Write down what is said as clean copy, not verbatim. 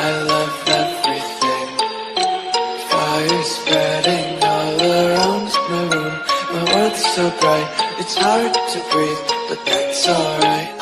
I love everything. Fire spreading all around my room. My world's so bright, it's hard to breathe, but that's alright.